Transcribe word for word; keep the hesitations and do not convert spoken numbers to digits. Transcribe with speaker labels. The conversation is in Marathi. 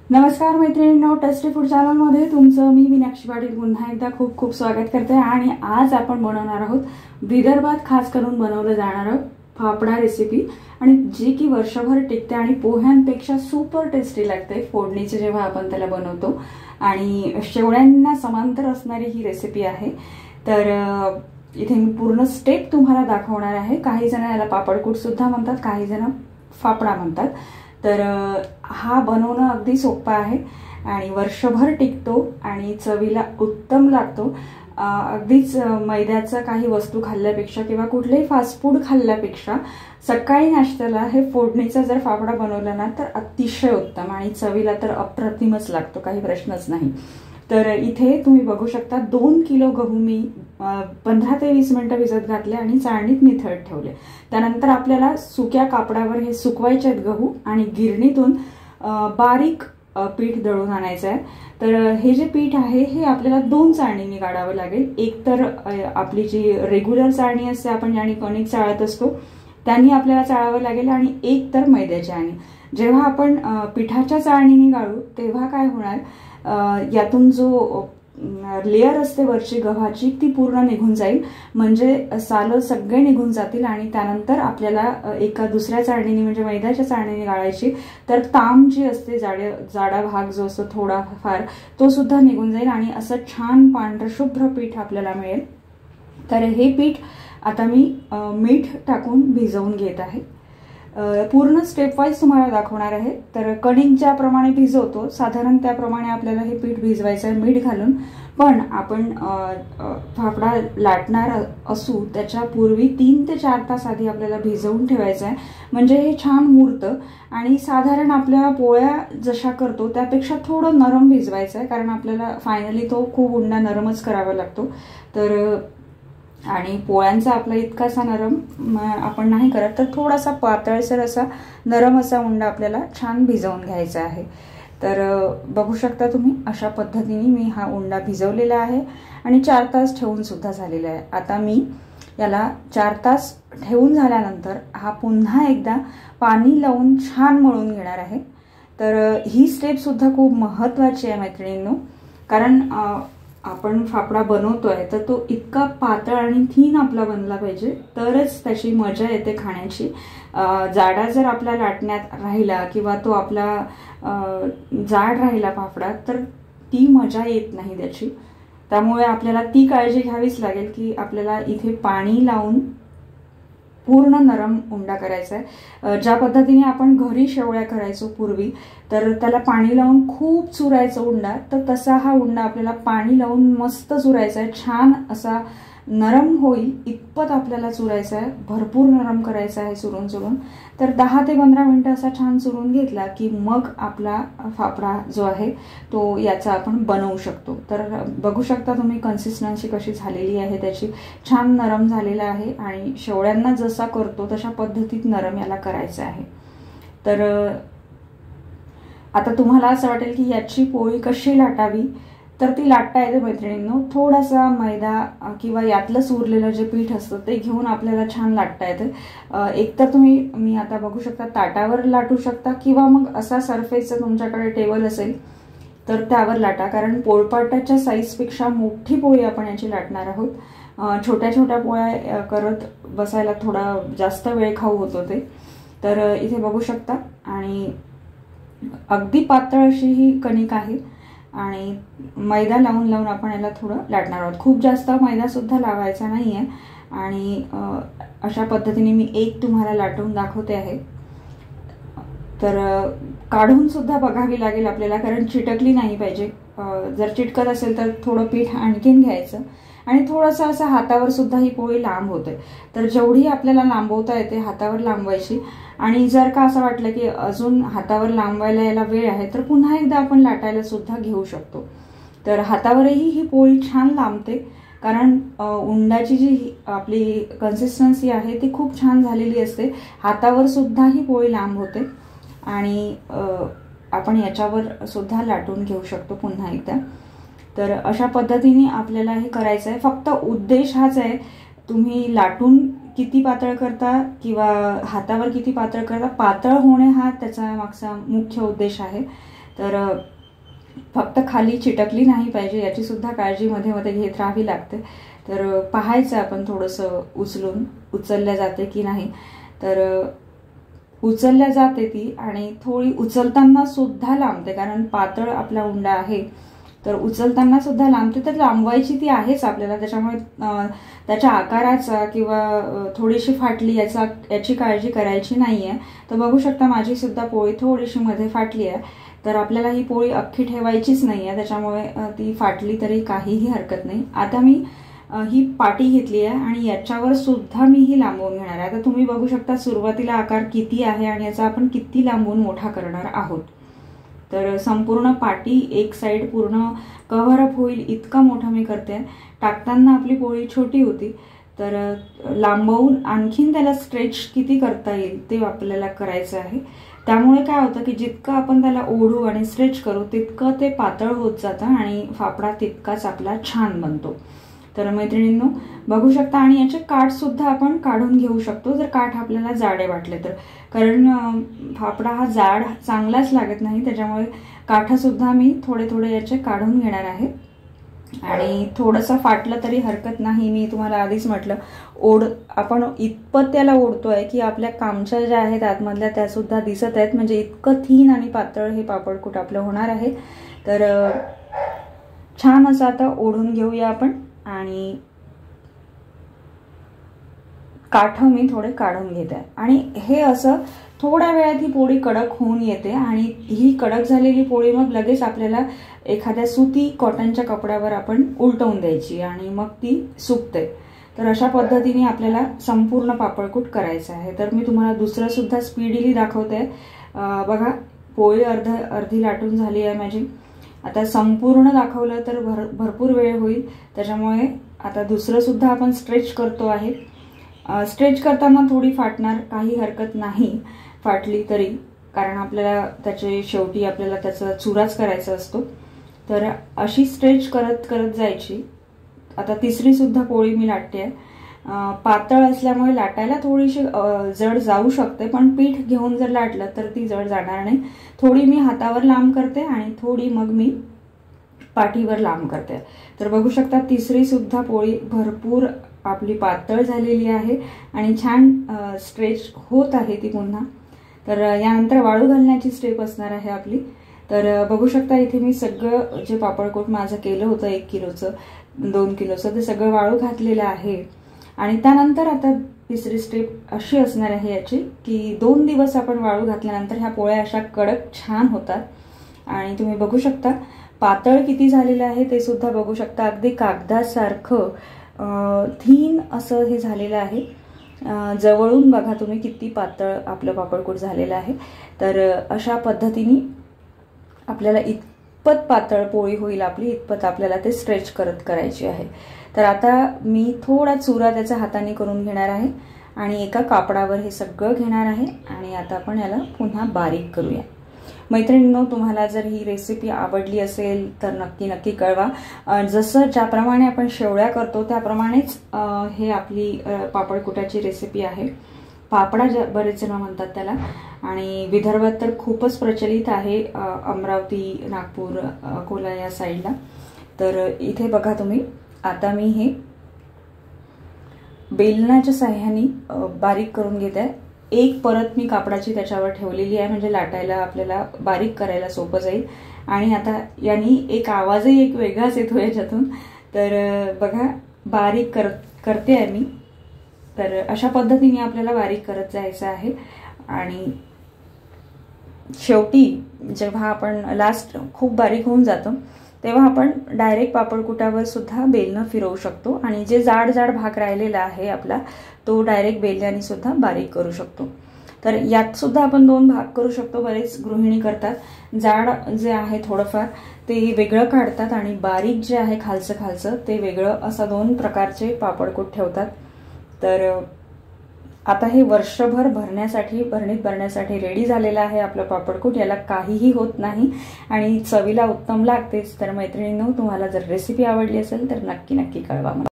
Speaker 1: नमस्कार मैत्रिणींनो, टेस्टी फूड चॅनलमध्ये तुमचं मी मीनाक्षी पाटील पुन्हा एकदा खूप खूप स्वागत करते। आणि आज आपण बनवणार आहोत विदर्भात खास करून बनवलं जाणारं फाफडा रेसिपी, आणि जी की वर्षभर टिकते आणि पोह्यांपेक्षा सुपर टेस्टी लागते फोडणीचे जेव्हा आपण त्याला बनवतो। आणि शेवळ्यांना समांतर असणारी ही रेसिपी आहे। तर इथे मी पूर्ण स्टेप तुम्हाला दाखवणार आहे। काही जण याला पापडकूट सुद्धा म्हणतात, काही जण फाफडा म्हणतात। तर हा बनवणं अगदी सोपा आहे आणि वर्षभर टिकतो आणि चवीला उत्तम लागतो। अगदीच मैद्याचा काही वस्तू खाल्ल्यापेक्षा किंवा कुठलेही फास्ट फूड खाल्ल्यापेक्षा सकाळी नाश्त्याला हे फोडणीचा जर फाफडा बनवला ना तर अतिशय उत्तम, आणि चवीला तर अप्रतिमच लागतो, काही प्रश्नच नाही। तर इथे तुम्ही बघू शकता दोन किलो गहू मी पंधरा ते वीस मिनिटं भिजत घातले आणि चाळणीत निथळत ठेवले। त्यानंतर आपल्याला सुक्या कापडावर हे सुकवायचे आहेत गहू, आणि गिरणीतून बारीक पीठ दळून आणायचं आहे। तर हे जे पीठ आहे हे आपल्याला दोन चाळणीने काढावं लागेल। एक तर आपली जी रेग्युलर चाळणी असते, आपण ज्याने कणिक चाळत असतो त्यांनी आपल्याला चाळावं लागेल, आणि एक तर मैद्याच्या आणि जेव्हा आपण पिठाच्या चाळणीने गाळू तेव्हा काय होणार, यातून जो लेयर असते वरची गव्हाची ती पूर्ण निघून जाईल, म्हणजे साल सगळे निघून जातील। आणि त्यानंतर आपल्याला एका दुसऱ्या चाळणीने म्हणजे मैद्याच्या चाळणीने गाळायची, तर ताम जी असते जाडे जाडा भाग जो असतो थोडाफार तो सुद्धा निघून जाईल, आणि असं छान पांढरं शुभ्र पीठ आपल्याला मिळेल। तर हे पीठ आता मी मीठ टाकून भिजवून घेत आहे। पूर्ण स्टेप वाईज तुम्हाला दाखवणार आहे। तर कणिक ज्याप्रमाणे भिजवतो साधारण त्याप्रमाणे आपल्याला हे पीठ भिजवायचं आहे मीठ घालून। पण आपण फाफडा लाटणार असू त्याच्या पूर्वी तीन ते चार तास आधी आपल्याला भिजवून ठेवायचं आहे, म्हणजे हे छान मुरतं। आणि साधारण आपल्या पोळ्या जशा करतो त्यापेक्षा थोडं नरम भिजवायचं आहे, कारण आपल्याला फायनली तो खूप उंडा नरमच करावा लागतो। तर आणि पोळ्यांचा आपला इतकासा नरम आपण नाही करत, तर थोडासा पातळसर असा नरम असा उंडा आपल्याला छान भिजवून घ्यायचा आहे। तर बघू शकता तुम्ही अशा पद्धतीने मी हा उंडा भिजवलेला आहे आणि चार तास ठेवून सुद्धा झालेला आहे। आता मी याला चार तास ठेवून झाल्यानंतर हा पुन्हा एकदा पाणी लावून छान मळून घेणार आहे। तर ही स्टेप सुद्धा खूप महत्त्वाची आहे मैत्रिणींनो, कारण आपण फाफडा बनवतोय तर तो इतका पातळ आणि थीन आपला बनला पाहिजे, तरच त्याची मजा येते खाण्याची। जाडा जर आपला लाटण्यात राहिला किंवा तो आपला जाड राहिला फाफडा तर ती मजा येत नाही त्याची। त्यामुळे आपल्याला ती काळजी घ्यावीच लागेल की आपल्याला इथे पाणी लावून पूर्ण नरम उंडा करायचा आहे। ज्या पद्धतीने आपण घरी शेवळ्या करायचो पूर्वी, तर त्याला पाणी लावून खूप चुरायचं उंडा, तर तसा हा उंडा आपल्याला पाणी लावून मस्त चुरायचा आहे। छान असा नरम होईल इतपत आपल्याला चुरायचा आहे, भरपूर नरम करायचा आहे चुरून चुरून। तर दहा ते पंधरा मिनिटं असा छान चुरून घेतला की मग आपला फाफडा जो आहे तो याचा आपण बनवू शकतो। तर बघू शकता तुम्ही कन्सिस्टन्सी कशी झालेली आहे त्याची, छान नरम झालेला आहे आणि शेवळ्यांना जसा करतो तशा पद्धतीत नरम याला करायचं आहे। तर आता तुम्हाला असं वाटेल की याची पोळी कशी लाटावी, तर ती लाटता येते मैत्रिणींनो। थोडासा मैदा किंवा यातलंच उरलेलं जे पीठ असतं ते घेऊन आपल्याला छान लाटता येते। एक तर तुम्ही मी आता बघू शकता ताटावर लाटू शकता, किंवा मग असा सरफेसचा तुमच्याकडे टेबल असेल तर त्यावर लाटा, कारण पोळपाटाच्या साईजपेक्षा मोठी पोळी आपण याची लाटणार आहोत। छोट्या छोट्या पोळ्या करत बसायला थोडा जास्त वेळ खाऊ होतो ते। तर इथे बघू शकता, आणि अगदी पातळ अशी ही कणिक आहे आणि मैदा लावून लावून आपण याला थोडं लाटणार आहोत। खूप जास्त मैदा सुद्धा लावायचा नाहीये। आणि अशा पद्धतीने मी एक तुम्हाला लाटून दाखवते आहे। तर काढून सुद्धा बघावी लागेल आपल्याला, कारण चिटकली नाही पाहिजे। जर चिटकत असेल तर थोडं पीठ आणखीन घ्यायचं, आणि थोडंसं असं हातावर सुद्धा ही पोळी लांब होते, तर जेवढी आपल्याला लांबवता येते हातावर लांबवायची। आणि जर का असं वाटलं की अजून हातावर लांबवायला याला वेळ आहे तर पुन्हा एकदा आपण लाटायला सुद्धा घेऊ शकतो। तर हातावरही ही पोळी छान लांबते, कारण उंडाची जी आपली कन्सिस्टन्सी आहे ती खूप छान झालेली असते। हातावर सुद्धा ही पोळी लांब होते, आणि आपण याच्यावर सुद्धा लाटून घेऊ शकतो पुन्हा एकदा। तर अशा पद्धतीने आपल्याला हे करायचं आहे। फक्त उद्देश हाच आहे, तुम्ही लाटून किती पातळ करता किंवा हातावर किती पातळ करता, पातळ होणे हा त्याचा मागचा मुख्य उद्देश आहे। तर फक्त खाली चिटकली नाही पाहिजे याची सुद्धा काळजी मध्ये मध्ये घेत राहावी लागते. तर पाहायचं आपण थोडंसं उचलून उचलल्या जाते की नाही. तर उचलल्या जाते ती आणि थोडी उचलताना सुद्धा लांबते, कारण पातळ आपला उंडा आहे. तर उचलताना सुद्धा लांबते, तर लांबवायची ती आहेच आपल्याला. त्याच्यामुळे त्याच्या आकाराचा किंवा थोडीशी फाटली याचा याची काळजी करायची नाहीये. तर बघू शकता माझी सुद्धा पोळी थोडीशी मध्ये फाटली आहे. तर आपल्याला ही पोळी अख्खी ठेवायचीच नाही आहे, त्याच्यामुळे ती फाटली तरी काहीही हरकत नाही. आता मी ही पाटी घेतली आहे आणि याच्यावर सुद्धा मी ही लांबवून घेणार आहे. आता तुम्ही बघू शकता सुरुवातीला आकार किती आहे आणि याचा आपण किती लांबून मोठा करणार आहोत. तर संपूर्ण पाटी एक साइड पूर्ण कव्हर अप होईल इतका मोठा मी करते. टाकताना आपली पोळी छोटी होती, तर लांबवून आणखीन त्याला स्ट्रेच किती करता येईल ते आपल्याला करायचं आहे. त्यामुळे काय होतं की जितकं आपण त्याला ओढू आणि स्ट्रेच करू तितकं ते पातळ होत जातं आणि फाफडा तितकाच आपला छान बनतो. तर मैत्रिणींनो बघू शकता. आणि याचे काठ सुद्धा आपण काढून घेऊ शकतो जर काठ आपल्याला जाडे वाटले तर, कारण फाफडा हा जाड चांगलाच लागत नाही. त्याच्यामुळे काठ सुद्धा मी थोडे थोडे याचे काढून घेणार आहे. आणि थोडंसं फाटलं तरी हरकत नाही. मी तुम्हाला आधीच म्हटलं ओढ आपण इतपत त्याला ओढतोय की आपल्या कामच्या ज्या आहेत आतमधल्या त्या सुद्धा दिसत आहेत. म्हणजे इतकं थीन आणि पातळ हे पापडकुट आपलं होणार आहे. तर छान असं आता ओढून घेऊया आपण. आणि काठ मी थोडे काढून घेते आणि हे असं थोड्या वेळात ही पोळी कडक होऊन येते. आणि ही कडक झालेली पोळी मग लगेच आपल्याला एखाद्या सुती कॉटनच्या कपड्यावर आपण उलटवून द्यायची आणि मग ती सुकते. तर अशा पद्धतीने आपल्याला संपूर्ण पापडकुट करायचं आहे. तर मी तुम्हाला दुसरं सुद्धा स्पीडीली दाखवते. बघा पोळी अर्ध अर्धी लाटून झाली आहे माझी. आता संपूर्ण दाखवलं तर भर भरपूर वेळ होईल, त्याच्यामुळे आता दुसरं सुद्धा आपण स्ट्रेच करतो आहे. स्ट्रेच करताना थोडी फाटणार, काही हरकत नाही फाटली तरी, कारण आपल्याला त्याचे शेवटी आपल्याला त्याचा चुराच करायचा असतो. तर अशी स्ट्रेच करत करत जायची. आता तिसरी सुद्धा पोळी मी लाटते आहे. पातळ असल्यामुळे लाटायला थोडीशी जड जाऊ शकते, पण पीठ घेऊन जर लाटलं तर ती जड जाणार नाही. थोडी मी हातावर लांब करते आणि थोडी मग मी पाठीवर लांब करते. तर बघू शकता तिसरी सुद्धा पोळी भरपूर आपली पातळ झालेली आहे आणि छान स्ट्रेच होत आहे ती पुन्हा. तर यानंतर वाळू घालण्याची स्टेप असणार आहे आपली. तर बघू शकता इथे मी सगळं जे पापडकुट माझं केलं होतं एक किलोचं दोन किलोचं ते सगळं वाळू घातलेलं आहे. आणि त्यानंतर आता तिसरी स्टेप अशी असणार आहे याची की दोन दिवस आपण वाळू घातल्यानंतर ह्या पोळ्या अशा कडक छान होतात. आणि तुम्ही बघू शकता पातळ किती झालेलं आहे ते सुद्धा बघू शकता. अगदी कागदासारखं थीन असं हे झालेलं आहे. जवळून बघा तुम्ही किती पातळ आपलं पापडकुट झालेलं आहे. तर अशा पद्धतीने आपल्याला इतपत पातळ पोळी होईल आपली, इतपत आपल्याला ते स्ट्रेच करत करायची आहे. तर आता मी थोडा चुरा त्याच्या हाताने करून घेणार आहे आणि एका कापडावर हे सगळं घेणार आहे. आणि आता आपण याला पुन्हा बारीक करूया. मैत्रिणींनो तुम्हाला जर ही रेसिपी आवडली असेल तर नक्की नक्की कळवा. जसं ज्याप्रमाणे आपण शेवळ्या करतो त्याप्रमाणेच हे आपली पापडकुटाची रेसिपी आहे. पापडा बरेच जण म्हणतात त्याला. आणि विदर्भात तर खूपच प्रचलित आहे, अमरावती नागपूर अकोला या साईडला. तर इथे बघा तुम्ही आता मी हे बेलनाच्या साह्याने बारीक करून घेत आहे. एक परत मी कापडाची त्याच्यावर ठेवलेली आहे म्हणजे लाटायला आपल्याला बारीक करायला सोपं जाईल. आणि आता यांनी एक आवाजही एक वेगळाच येतो याच्यातून. तर बघा बारीक कर करते आहे मी. तर अशा पद्धतीने आपल्याला बारीक करत जायचं आहे. आणि शेवटी जेव्हा आपण लास्ट खूप बारीक होऊन जातो तेव्हा आपण डायरेक्ट पापडकुटावर सुद्धा बेलनं फिरवू शकतो. आणि जे जाड जाड भाग राहिलेला आहे आपला तो डायरेक्ट बेलण्याने सुद्धा बारीक करू शकतो. तर यात सुद्धा आपण दोन भाग करू शकतो. बरेच गृहिणी करतात, जाड जे आहे थोडंफार ते वेगळं काढतात आणि बारीक जे आहे खालचं खालचं ते वेगळं, असं दोन प्रकारचे पापडकुट ठेवतात. तर आता हे वर्षभर भरण्यासाठी भरणीत भरण्यासाठी रेडी झालेलं आहे आपलं पापडकुट. याला काहीही होत नाही आणि चवीला उत्तम लागतेच. तर मैत्रिणींनो तुम्हाला जर रेसिपी आवडली असेल तर नक्की नक्की कळवा.